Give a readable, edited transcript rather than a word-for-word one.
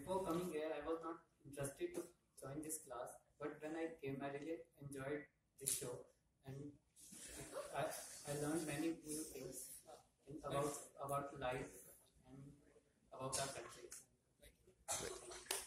before coming here, I was not interested to join this class, but when I came, I really enjoyed this show, and I, I learned many new things about life and about our country.